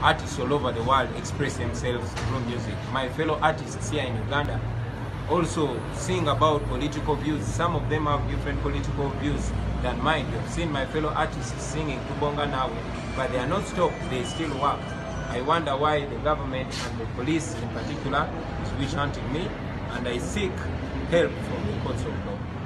artists all over the world express themselves through music. My fellow artists here in Uganda also sing about political views. Some of them have different political views than mine. You have seen my fellow artists singing Tubonga Nawe, but they are not stopped, they still work. I wonder why the government and the police in particular is witch hunting me, and I seek help from the courts of law.